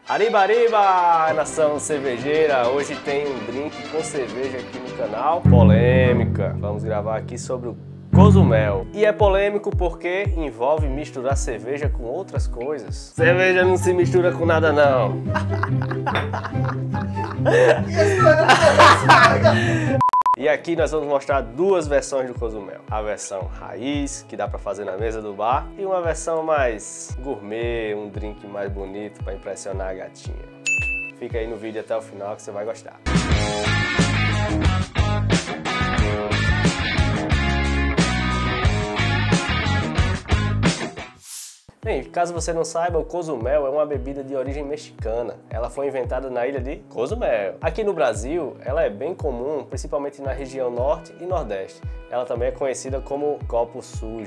Arriba, arriba, nação cervejeira! Hoje tem um drink com cerveja aqui no canal. Polêmica! Vamos gravar aqui sobre o Cozumel. E é polêmico porque envolve misturar cerveja com outras coisas. Cerveja não se mistura com nada, não. E aqui nós vamos mostrar duas versões do Cozumel. A versão raiz, que dá pra fazer na mesa do bar, e uma versão mais gourmet, um drink mais bonito para impressionar a gatinha. Fica aí no vídeo até o final que você vai gostar. Bem, caso você não saiba, o Cozumel é uma bebida de origem mexicana. Ela foi inventada na ilha de Cozumel. Aqui no Brasil, ela é bem comum, principalmente na região norte e nordeste. Ela também é conhecida como copo sujo.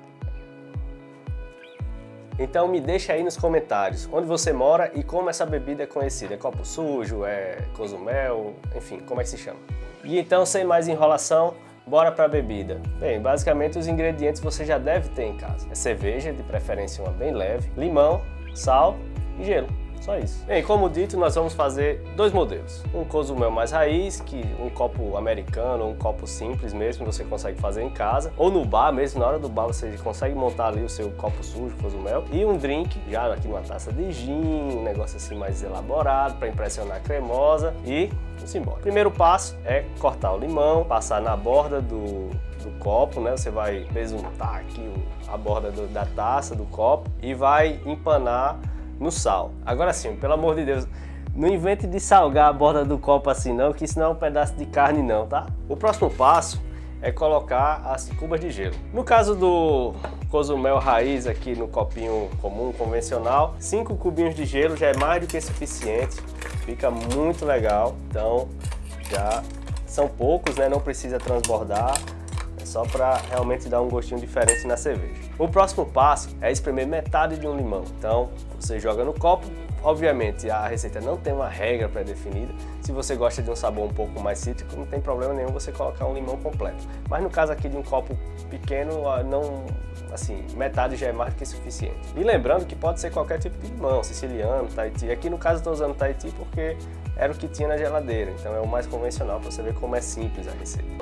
Então me deixa aí nos comentários onde você mora e como essa bebida é conhecida. É copo sujo, é Cozumel, enfim, como é que se chama? E então, sem mais enrolação, bora para a bebida. Bem, basicamente os ingredientes você já deve ter em casa. É cerveja, de preferência uma bem leve, limão, sal e gelo. Só isso. Bem, como dito, nós vamos fazer dois modelos. Um Cozumel mais raiz, que um copo americano, um copo simples mesmo, você consegue fazer em casa. Ou no bar mesmo, na hora do bar você consegue montar ali o seu copo sujo, Cozumel. E um drink, já aqui numa taça de gin, um negócio assim mais elaborado, para impressionar a cremosa. E vamos embora. O primeiro passo é cortar o limão, passar na borda do copo, né? Você vai besuntar aqui a borda da taça, do copo, e vai empanar no sal. Agora sim, pelo amor de Deus, não invente de salgar a borda do copo assim não, que isso não é um pedaço de carne não, tá? O próximo passo é colocar as cubas de gelo. No caso do Cozumel raiz aqui no copinho comum, convencional, 5 cubinhos de gelo já é mais do que suficiente, fica muito legal. Então já são poucos, né? Não precisa transbordar. Só para realmente dar um gostinho diferente na cerveja. O próximo passo é espremer metade de um limão. Então você joga no copo. Obviamente a receita não tem uma regra pré-definida. Se você gosta de um sabor um pouco mais cítrico, não tem problema nenhum você colocar um limão completo. Mas no caso aqui de um copo pequeno, não, assim, metade já é mais do que suficiente. E lembrando que pode ser qualquer tipo de limão, siciliano, Tahiti. Aqui no caso eu estou usando Tahiti porque era o que tinha na geladeira. Então é o mais convencional para você ver como é simples a receita.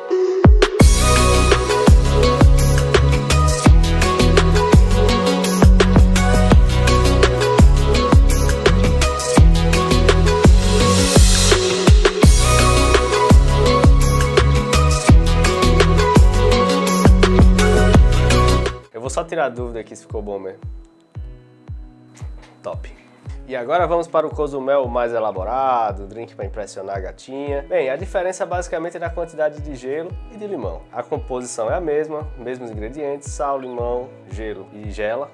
Vou só tirar a dúvida aqui se ficou bom mesmo. Top. E agora vamos para o Cozumel mais elaborado, drink para impressionar a gatinha. Bem, a diferença basicamente é na quantidade de gelo e de limão. A composição é a mesma, mesmos ingredientes, sal, limão, gelo e gela.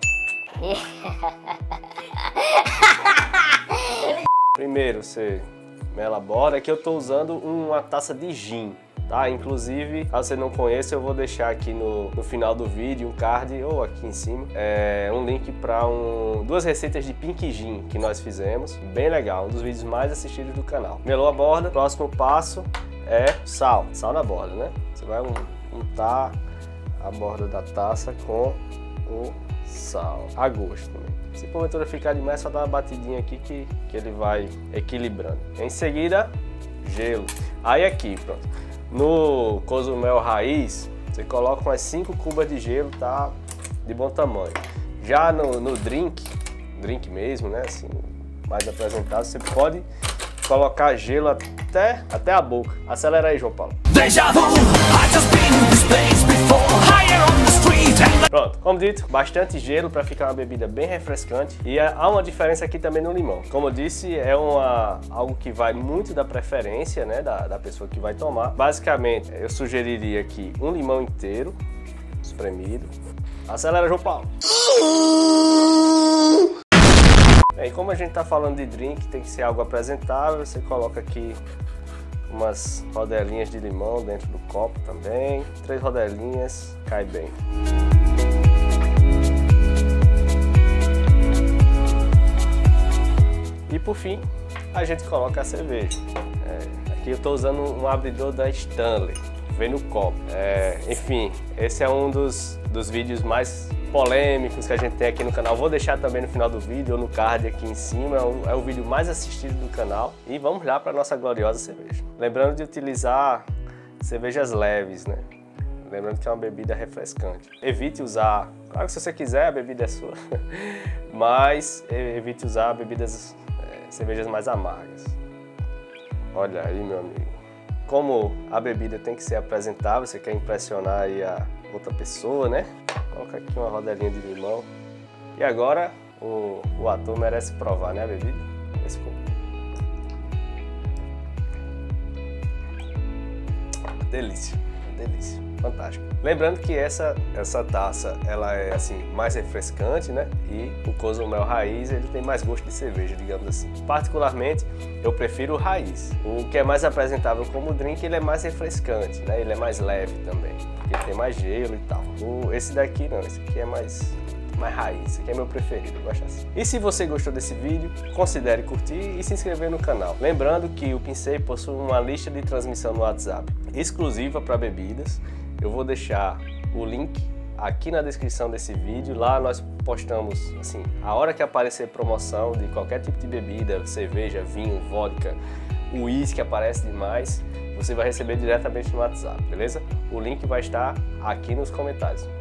Primeiro você mela a borda. Aqui eu estou usando uma taça de gin. Tá? Inclusive, caso você não conheça, eu vou deixar aqui no final do vídeo um card ou aqui em cima um link para duas receitas de Pink Gin que nós fizemos, bem legal, um dos vídeos mais assistidos do canal. Melou a borda, próximo passo é sal na borda, né? Você vai untar a borda da taça com o sal, a gosto também. Se porventura ficar demais, só dá uma batidinha aqui que ele vai equilibrando. Em seguida, gelo. Aí aqui, pronto. No Cozumel raiz, você coloca umas 5 cubas de gelo, tá? De bom tamanho. Já no drink mesmo, né? Assim, mais apresentado, você pode colocar gelo até a boca. Acelera aí, João Paulo. Pronto, como dito, bastante gelo para ficar uma bebida bem refrescante. E há uma diferença aqui também no limão. Como eu disse, é algo que vai muito da preferência, né, da pessoa que vai tomar. Basicamente, eu sugeriria aqui um limão inteiro, espremido. Acelera, João Paulo. Bem, como a gente tá falando de drink, tem que ser algo apresentável. Você coloca aqui umas rodelinhas de limão dentro do copo também. 3 rodelinhas, cai bem. E por fim, a gente coloca a cerveja. Aqui eu estou usando um abridor da Stanley, vem no copo. Enfim, esse é um dos vídeos mais polêmicos que a gente tem aqui no canal. Vou deixar também no final do vídeo ou no card aqui em cima. É o vídeo mais assistido do canal. E vamos lá para nossa gloriosa cerveja. Lembrando de utilizar cervejas leves, né? Lembrando que é uma bebida refrescante. Evite usar, claro que se você quiser a bebida é sua, mas evite usar cervejas mais amargas. Olha aí, meu amigo. Como a bebida tem que ser apresentável, você quer impressionar aí a outra pessoa, né? Coloca aqui uma rodelinha de limão. E agora o ator merece provar, né, a bebida? Esse ficou. Delícia, delícia, fantástico. Lembrando que essa taça, ela é assim mais refrescante, né? E o Cozumel raiz, ele tem mais gosto de cerveja, digamos assim. Particularmente, eu prefiro o raiz. O que é mais apresentável como drink, ele é mais refrescante, né? Ele é mais leve também, porque tem mais gelo e tal. Esse daqui não, esse aqui é mais raiz, esse aqui é meu preferido, eu gosto assim. E se você gostou desse vídeo, considere curtir e se inscrever no canal. Lembrando que o Pincei possui uma lista de transmissão no WhatsApp exclusiva para bebidas. Eu vou deixar o link aqui na descrição desse vídeo. Lá nós postamos, assim, a hora que aparecer promoção de qualquer tipo de bebida, cerveja, vinho, vodka, uísque aparece demais, você vai receber diretamente no WhatsApp, beleza? O link vai estar aqui nos comentários.